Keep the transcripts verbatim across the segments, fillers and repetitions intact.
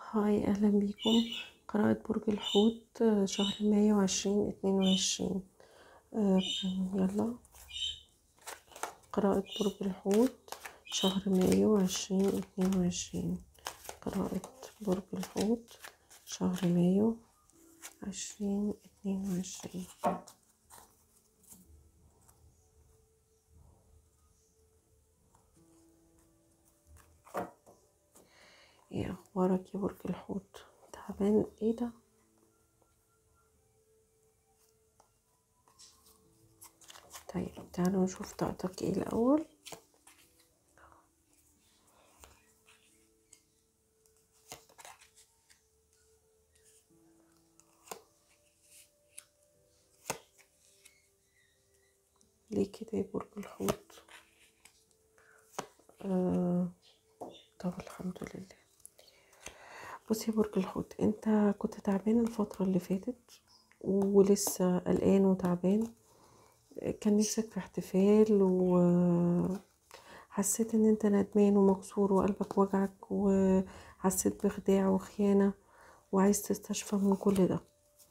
هاي أهلا بيكم. قراءة برج الحوت، آه، شهر مايو عشرين اتنين وعشرين. آه، يلا. قراءة برج الحوت شهر مايو عشرين اتنين وعشرين. قراءة برج الحوت شهر مايو عشرين اتنين وعشرين. ايه اخبارك يا برج الحوت؟ تعبان؟ ايه ده؟ طيب تعالوا نشوف طاقتك ايه الاول. ليه كده يا برج الحوت؟ آه طب الحمد لله. بص يا برج الحوت، انت كنت تعبان الفترة اللي فاتت ولسه قلقان وتعبان. كان نفسك في احتفال وحسيت ان انت ندمان ومكسور وقلبك وجعك وحسيت بخداع وخيانة وعايز تستشفى من كل ده.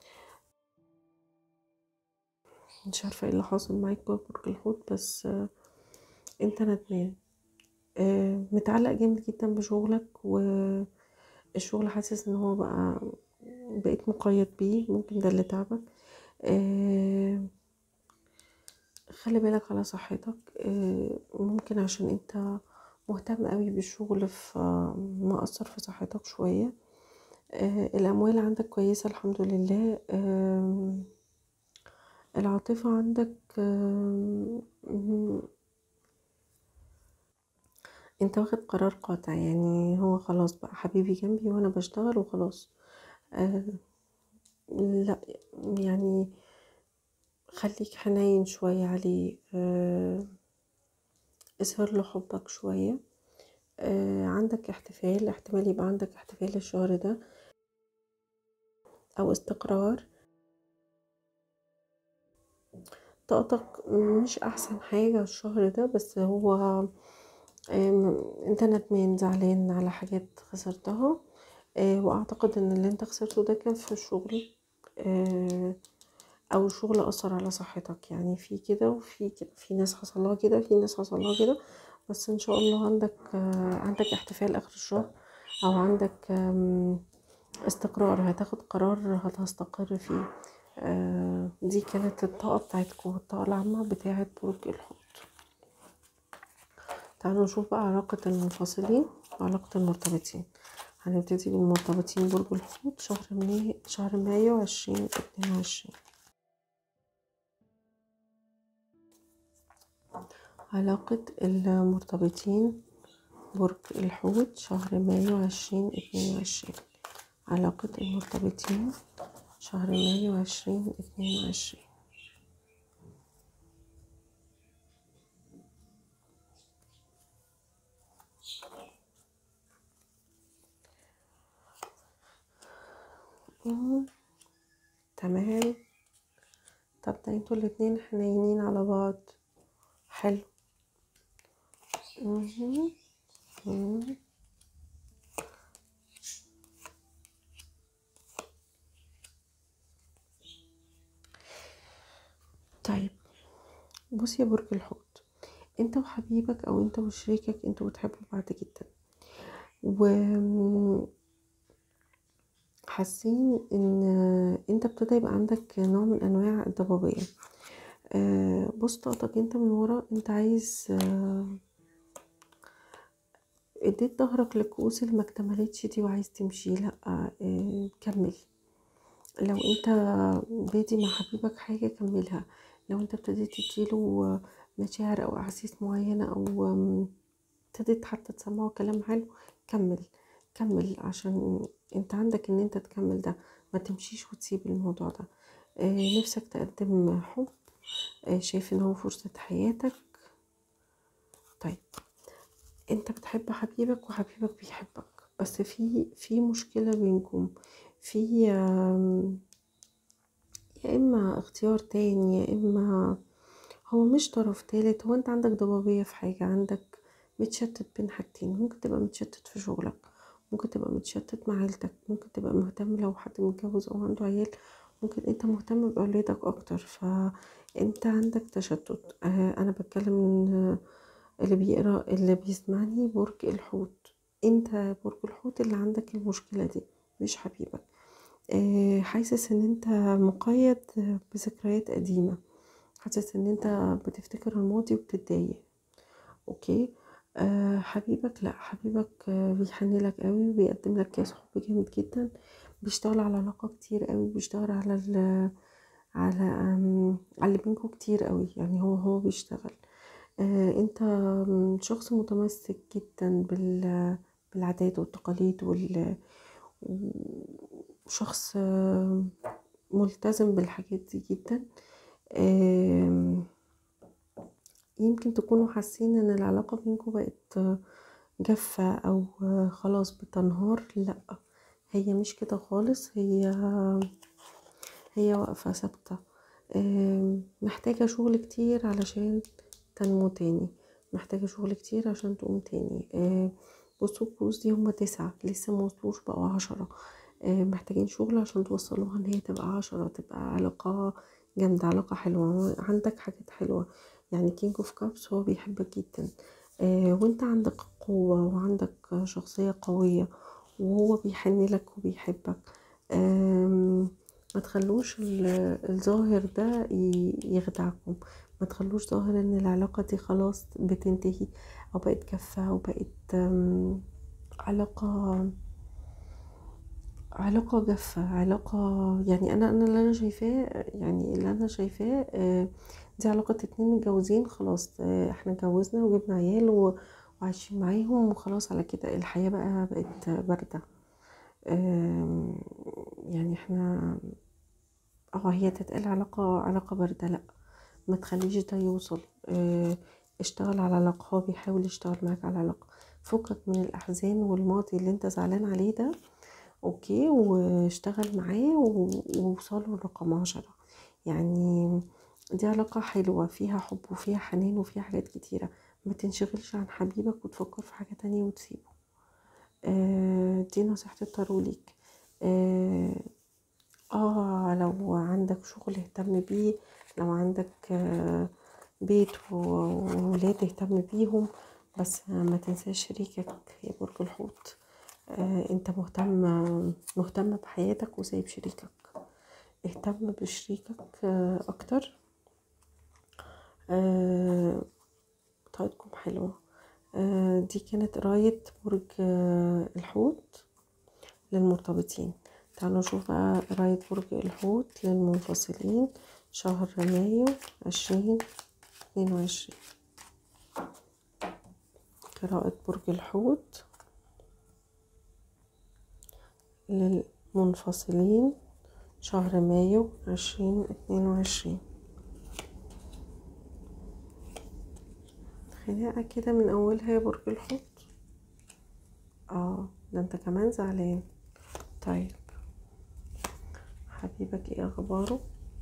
مش عارفة ايه اللي حاصل معاك يا برج الحوت، بس انت ندمان، متعلق جامد جدا بشغلك، والشغل حاسس ان هو بقى بقيت مقيد بيه. ممكن ده اللي تعبك. آه خلي بالك على صحتك. آه ممكن عشان انت مهتم قوي بالشغل فمأثر في صحتك شوية. آه الأموال عندك كويسة الحمد لله. آه العاطفة عندك آه انت واخد قرار قاطع، يعني هو خلاص بقى حبيبي جنبي وانا بشتغل وخلاص. آه لا، يعني خليك حنين شوية عليه. آه اظهر له حبك شوية. آه عندك احتفال، احتمال يبقى عندك احتفال الشهر ده او استقرار. طاقتك مش احسن حاجة الشهر ده، بس هو انت ندمان زعلان على حاجات خسرتها. آه واعتقد ان اللي انت خسرته ده كان في الشغل، آه او الشغل اثر على صحتك. يعني في كده وفي كده، في ناس حصل لها كده، في ناس حصل لها كده. بس ان شاء الله عندك آه عندك احتفال اخر الشهر، او عندك استقرار، هتاخد قرار هتستقر فيه. آه دي كانت الطاقة بتاعتكم، الطاقة العامة بتاعت برج الحوت. تعالوا نشوف بقى علاقة المنفصلين وعلاقة المرتبطين. هنبتدي بالمرتبطين برج الحوت شهر مايو شهر مايو عشرين اتنين وعشرين. علاقة المرتبطين برج الحوت شهر مايو عشرين اتنين وعشرين. علاقة المرتبطين شهر مايو عشرين اتنين وعشرين. تمام. طب ده انتوا الاتنين حنينين على بعض، حلو. مهم. مهم. طيب بص يا برج الحوت، انت وحبيبك او انت وشريكك انتوا بتحبوا بعض جدا، و حاسين ان انت ابتدى يبقى عندك نوع من انواع الضبابية. آه بص طاقتك انت من ورا، انت عايز آه اديت ظهرك للكؤوس اللي ما اكتملتش دي وعايز تمشي. لا، آه كمل. لو انت بادي مع حبيبك حاجة كملها. لو انت ابتديت تديله مشاعر او احاسيس معينة، او ابتديت حتى تسمعه كلام حلو، كمل كمل عشان انت عندك ان انت تكمل ده، ما تمشيش وتسيب الموضوع ده. اه نفسك تقدم حب، اه شايف ان هو فرصة حياتك. طيب انت بتحب حبيبك وحبيبك بيحبك، بس في في مشكلة بينكم. في يا اما اختيار تاني، يا اما هو مش طرف تالت. هو انت عندك ضبابية في حاجة، عندك متشتت بين حاجتين. ممكن تبقى متشتت في شغلك، ممكن تبقى متشتت مع عيلتك، ممكن تبقى مهتم لو حد متجوز او عنده عيال، ممكن انت مهتم باولادك اكتر، فانت عندك تشتت. آه، انا بتكلم من اللي بيقرا اللي بيسمعني برج الحوت. انت برج الحوت اللي عندك المشكلة دي، مش حبيبك. آه، حاسس ان انت مقيد بذكريات قديمة، حاسس ان انت بتفتكر الماضي وبتتضايق. اوكي. آه حبيبك، لا حبيبك آه بيحن لك قوي وبيقدم لك كاس حب جامد جدا، بيشتغل على علاقة كتير قوي، بيشتغل على ال على آم، على اللي بينكم كتير قوي، يعني هو هو بيشتغل. آه انت آم، شخص متمسك جدا بال بالعادات والتقاليد وال وشخص آه، ملتزم بالحاجات دي جدا. آم، يمكن تكونوا حاسين ان العلاقة بينكم بقت جافة او خلاص بتنهار. لا، هي مش كده خالص، هي هي واقفة ثابتة. آم، محتاجة شغل كتير علشان تنمو تاني، محتاجة شغل كتير عشان تقوم تاني. آم، بصوا الكروز دي هما تسعة لسه موصلوش بقوا عشرة. آم، محتاجين شغل عشان توصلوها ان هي تبقى عشرة، تبقى علاقة جامدة، علاقة حلوة، عندك حاجات حلوة. يعني كينج اوف كابس هو بيحبك جدا، آه، وانت عندك قوة وعندك شخصية قوية، وهو بيحن لك وبيحبك. آم، ما تخلوش ال- الظاهر ده ي- يخدعكم، ما تخلوش ظاهر ان العلاقة دي خلاص بتنتهي او بقت جافة او بقت آم، علاقة علاقة جافة، علاقة. يعني انا انا اللي انا شايفاه، يعني اللي انا شايفاه آه، دي علاقة اتنين متجوزين خلاص. آه، احنا اتجوزنا وجبنا عيال و- وعايشين معاهم وخلاص، على كده الحياة بقى بقت باردة. آم، يعني احنا اه هي تتقال علاقة علاقة باردة، لا، ما تخليش ده يوصل. اه اشتغل على العلاقة، هو بيحاول يشتغل معاك على العلاقة. فكك من الأحزان والماضي اللي انت زعلان عليه ده، اوكي، واشتغل معاه و- ووصلوا لرقم عشرة. يعني دي علاقة حلوة فيها حب وفيها حنان وفيها حاجات كتيرة. ما تنشغلش عن حبيبك وتفكر في حاجة تانية وتسيبه. آه دي نصيحة التارو ليك. آه اه لو عندك شغل اهتم بيه، لو عندك آه، بيت و- وولاد اهتم بيهم، بس ما تنساش شريكك يا برج الحوت. آه انت مهتم مهتم بحياتك وسايب شريكك. اهتم بشريكك آه اكتر. آه طاقتكم حلوة. آه دي كانت قراية برج آه الحوت للمرتبطين. تعالوا نشوف بقى قراية برج الحوت للمنفصلين شهر مايو عشرين اتنين وعشرين. قراءة برج الحوت للمنفصلين شهر مايو عشرين اتنين وعشرين. خناقة كده من أولها يا برج الحوت. اه ده انت كمان زعلان. طيب حبيبك ايه اخباره؟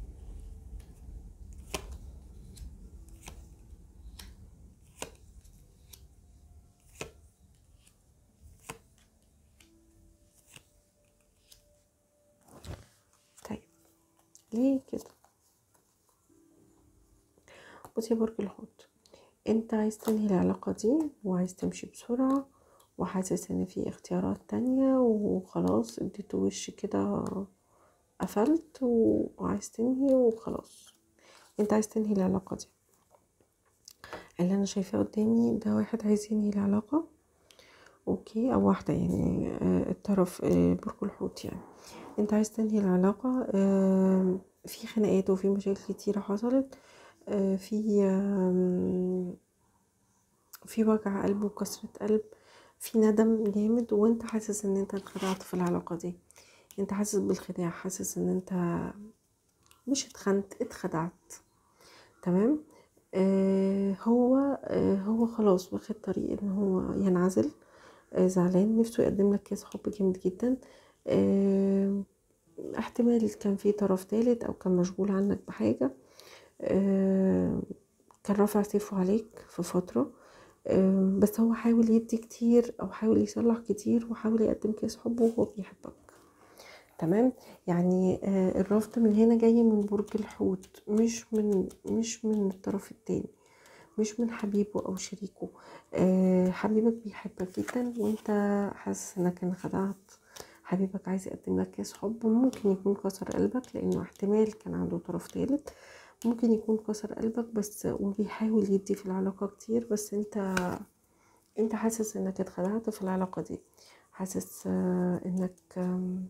طيب ليه كده؟ بصي يا برج الحوت، انت عايز تنهي العلاقة دي وعايز تمشي بسرعة، وحاسس ان في اختيارات تانية وخلاص اديته وش كده، قفلت وعايز تنهي وخلاص. انت عايز تنهي العلاقة دي. اللي انا شايفاه قدامي ده واحد عايز ينهي العلاقة، اوكي، او واحدة يعني آه، الطرف آه، برج الحوت. يعني انت عايز تنهي العلاقة. آه، في خناقات وفي مشاكل كتيرة حصلت، آه، في آم، في وجع قلب وكسرة قلب، في ندم جامد، وانت حاسس ان انت انخدعت في العلاقة دي. انت حاسس بالخداع، حاسس ان انت مش اتخنت، اتخدعت. تمام. آه هو آه هو خلاص واخد طريق ان هو ينعزل. آه زعلان، نفسه يقدم لك كاس حب جامد جدا. آه احتمال كان في طرف تالت او كان مشغول عنك بحاجة. آه كان رافع سيفه عليك في فترة. آه، بس هو حاول يدي كتير او حاول يصلح كتير وحاول يقدم كيس حب وهو بيحبك. تمام. يعني آه، الرفض من هنا جاي من برج الحوت، مش من مش من الطرف التاني، مش من حبيبه او شريكه. آه، حبيبك بيحبك جدا وانت حاسس انك انخدعت. حبيبك عايز يقدم لك كاس حب، ممكن يكون كسر قلبك لانه احتمال كان عنده طرف ثالث، ممكن يكون كسر قلبك بس وبيحاول يدي في العلاقة كتير، بس انت انت حاسس انك اتخدعت في العلاقة دي، حاسس آه، انك آم،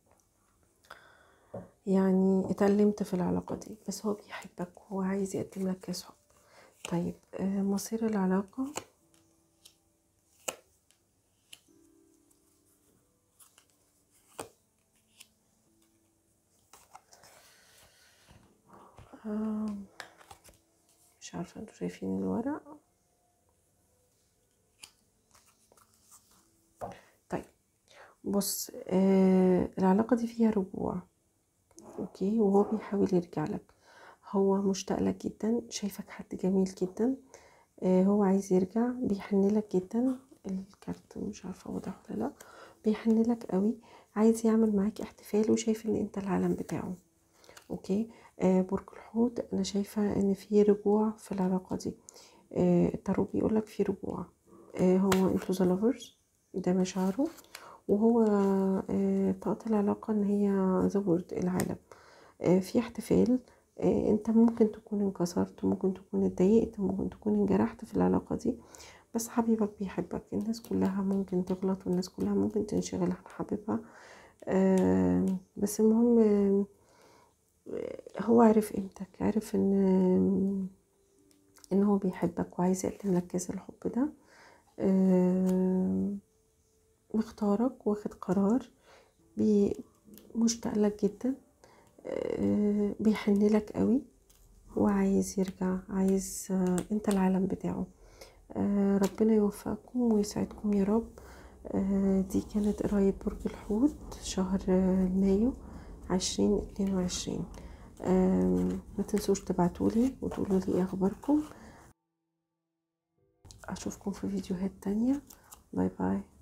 يعني اتألمت في العلاقة دي، بس هو بيحبك وهو عايز يقدم لك كاس حب. طيب آه، مصير العلاقة. آه، مش عارفة انتوا شايفين الورق. طيب بص، آه العلاقة دي فيها رجوع، اوكي، وهو بيحاول يرجع لك، هو مشتاق لك جدا، شايفك حد جميل جدا، آه هو عايز يرجع، بيحن لك جدا. الكارت مش عارفة واضح ولا لا، بيحن لك قوي، عايز يعمل معاك احتفال وشايف ان انت العالم بتاعه. اوكي. آه برج الحوت، انا شايفة ان في رجوع في العلاقة دي. آه التارو بيقولك في رجوع. آه هو انتو ذا لافرز، ده مشاعره، وهو آه طاقة العلاقة ان هي ذا وورد، العالم. آه في احتفال، آه انت ممكن تكون انكسرت، ممكن تكون اتضايقت، ممكن تكون انجرحت في العلاقة دي، بس حبيبك بيحبك. الناس كلها ممكن تغلط والناس كلها ممكن تنشغل عن حبيبها، آه بس المهم آه هو عرف قيمتك، عرف ان ان هو بيحبك وعايز يقدم لك كاس الحب ده. آه مختارك، واخد قرار، بي مشتاق لك جدا، آه بيحن لك قوي وعايز يرجع، عايز آه انت العالم بتاعه. آه ربنا يوفقكم ويسعدكم يا رب. آه دي كانت قراية برج الحوت شهر آه مايو عشرين اتنين وعشرين. آه ما تنسوش تبعتولي وتقولوا لي ايه اخباركم. اشوفكم في فيديوهات تانية. باي باي.